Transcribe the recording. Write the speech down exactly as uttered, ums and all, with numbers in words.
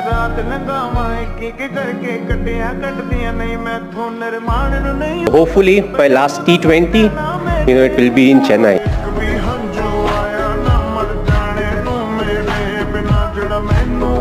Hopefully by last T twenty, you know, it will be in Chennai.